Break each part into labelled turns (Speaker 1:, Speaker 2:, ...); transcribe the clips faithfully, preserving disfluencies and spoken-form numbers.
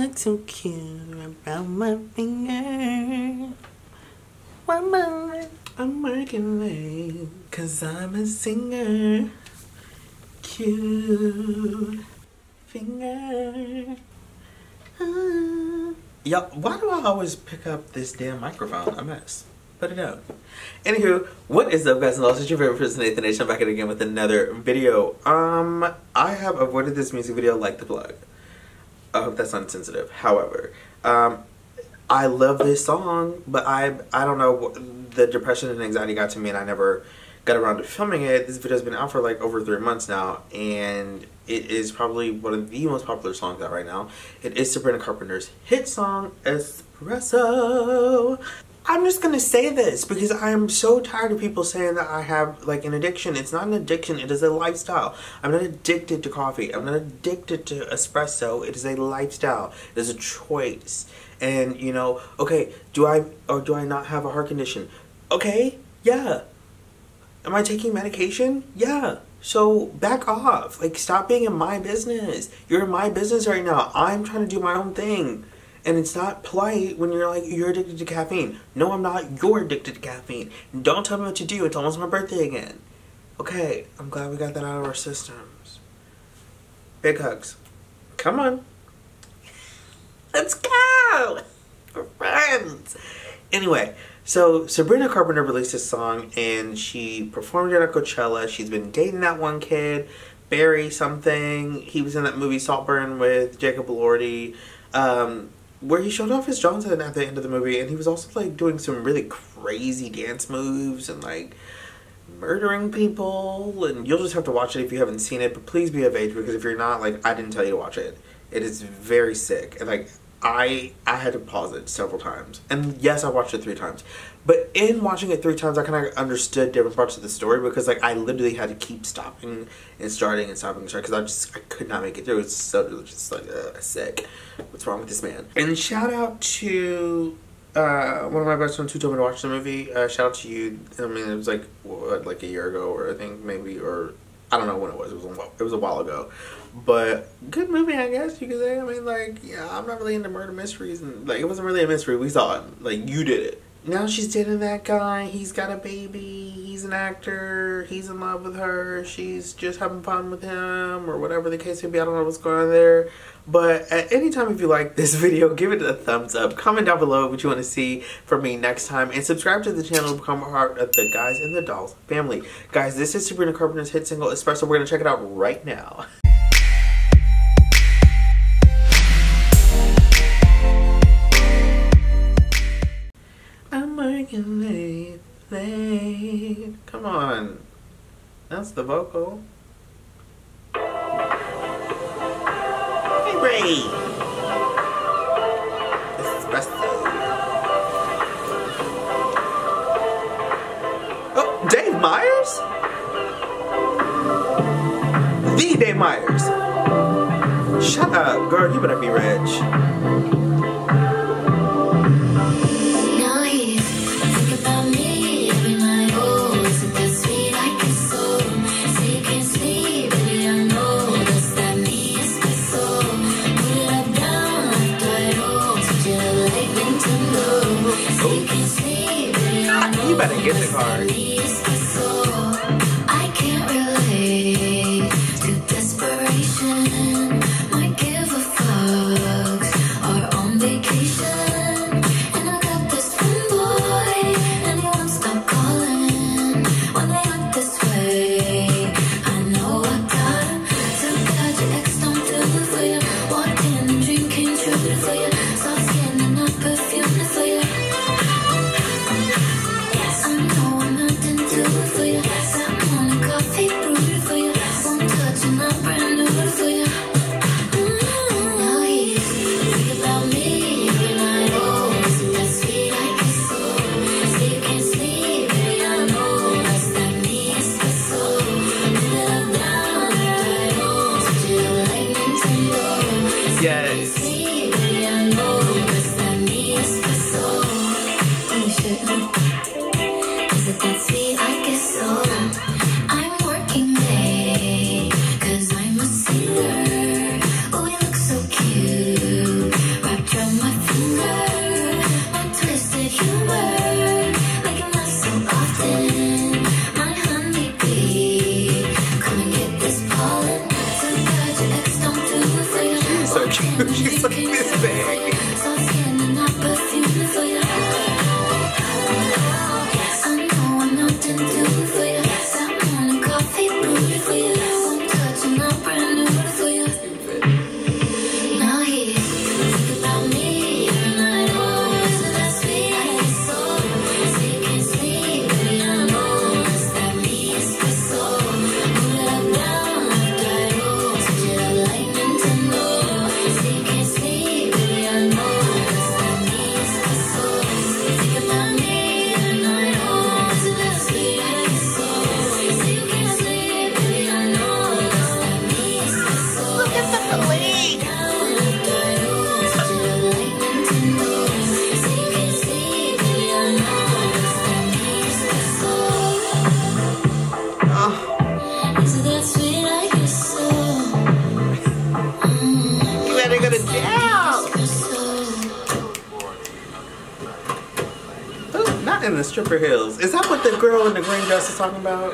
Speaker 1: look so cute around my finger. One moment, I'm working late, cause I'm a singer. Cute finger. Uh. Yo, why do I always pick up this damn microphone? A mess. Put it down. Anywho, what is up, guys and dolls? It's your favorite person, Nathan H. I'm back again with another video. Um, I have avoided this music video like the plug. I hope that's not sensitive. However, um, I love this song, but I I don't know, the depression and anxiety got to me and I never got around to filming it. This video's been out for like over three months now, and it is probably one of the most popular songs out right now. It is Sabrina Carpenter's hit song, Espresso. I'm just gonna say this because I am so tired of people saying that I have like an addiction. It's not an addiction, it is a lifestyle. I'm not addicted to coffee. I'm not addicted to espresso. It is a lifestyle. It is a choice. And you know, okay, do I or do I not have a heart condition? Okay, yeah. Am I taking medication? Yeah. So back off. Like, stop being in my business. You're in my business right now. I'm trying to do my own thing. And it's not polite when you're like, you're addicted to caffeine. No, I'm not. You're addicted to caffeine. Don't tell me what to do. It's almost my birthday again. Okay, I'm glad we got that out of our systems. Big hugs. Come on. Let's go. We're friends. Anyway, so Sabrina Carpenter released this song and she performed it at Coachella. She's been dating that one kid, Barry something. He was in that movie Saltburn with Jacob Elordi. Um... where he showed off his Johnson at the end of the movie, and he was also like doing some really crazy dance moves and like murdering people, and you'll just have to watch it if you haven't seen it, but please be of age, because if you're not, like, I didn't tell you to watch it. It is very sick, and like I I had to pause it several times, and yes, I watched it three times, but in watching it three times I kind of understood different parts of the story, because like I literally had to keep stopping and starting and stopping and starting, because I just I could not make it through. It's so just like uh, sick. What's wrong with this man? And shout out to uh, one of my best friends who told me to watch the movie. Uh, shout out to you. I mean, it was like what, like a year ago, or I think maybe, or I don't know when it was. It was a while, it was a while ago. But good movie, I guess you could say. I mean, like, yeah, I'm not really into murder mysteries, and like, it wasn't really a mystery. We saw it. Like, you did it. Now she's dating that guy. He's got a baby. He's an actor. He's in love with her. She's just having fun with him, or whatever the case may be. I don't know what's going on there. But at any time, if you like this video, give it a thumbs up. Comment down below what you want to see from me next time, and subscribe to the channel to become a part of the Guys and the Dolls family. Guys, this is Sabrina Carpenter's hit single, Espresso. We're gonna check it out right now. I'm working late, late. Come on. That's the vocal. Hey, Ray. Espresso. Oh, Dave Meyers? The Dave Meyers. Shut up, girl. You better be rich. You better get the card. I can't relate to desperation. Might give a fucks are on vacation. And I got this one boy, and he won't stop calling when they act this way. I know I got so glad your ex don't do it for you. Walked in and dream came true for you. Soft skin and not perfume for you. Yes. I'm working late, cause I'm a singer. Oh, you look so cute. She's so cute. She's like this big. In the stripper heels. Is that what the girl in the green dress is talking about?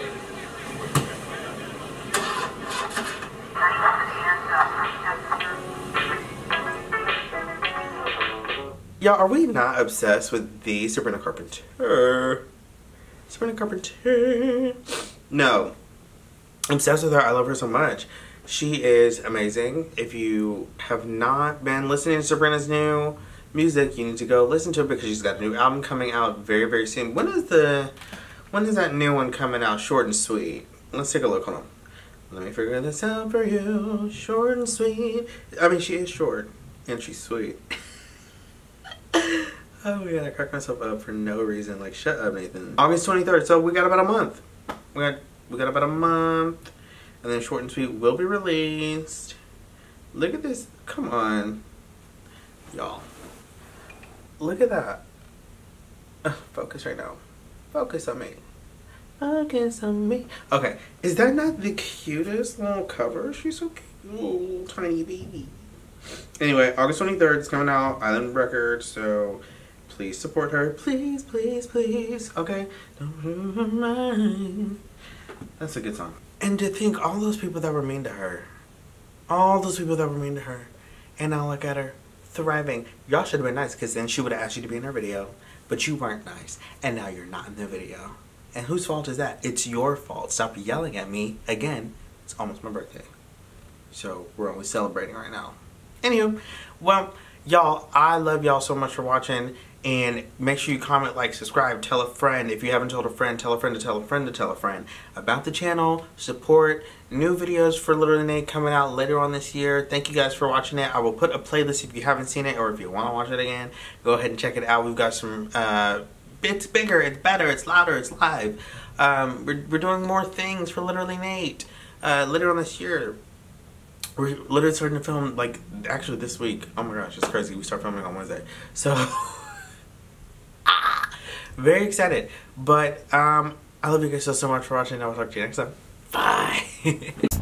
Speaker 1: Y'all, are we not obsessed with the Sabrina Carpenter? Sabrina Carpenter. No. I'm obsessed with her. I love her so much. She is amazing. If you have not been listening to Sabrina's new music, you need to go listen to it because she's got a new album coming out very, very soon. When is the, when is that new one coming out? Short and Sweet. Let's take a look. Hold on. Let me figure this out for you. Short and sweet. I mean, she is short and she's sweet. Oh my god, I cracked myself up for no reason. Like, shut up, Nathan. August twenty-third. So we got about a month. We got we got about a month, and then Short and Sweet will be released. Look at this. Come on, y'all. Look at that. Uh, focus right now. Focus on me. Focus on me. Okay, is that not the cutest little cover? She's so cute. Little tiny baby. Anyway, August twenty-third is coming out. Island Records, so please support her. Please, please, please. Okay? Don't mind. That's a good song. And to think all those people that were mean to her. All those people that were mean to her. And now look at her. Thriving. Y'all should have been nice because then she would have asked you to be in her video. But you weren't nice. And now you're not in the video. And whose fault is that? It's your fault. Stop yelling at me. Again, it's almost my birthday. So we're only celebrating right now. Anywho, well, y'all, I love y'all so much for watching. And make sure you comment, like, subscribe, tell a friend. If you haven't told a friend, tell a friend to tell a friend to tell a friend about the channel. Support. New videos for Literally Nate coming out later on this year. Thank you guys for watching it. I will put a playlist if you haven't seen it or if you want to watch it again. Go ahead and check it out. We've got some, uh, it's bigger, it's better, it's louder, it's live. Um, we're, we're doing more things for Literally Nate uh, later on this year. We're literally starting to film, like, actually this week. Oh my gosh, it's crazy. We start filming on Wednesday. So, very excited. But, um, I love you guys so, so much for watching. I will talk to you next time. Bye.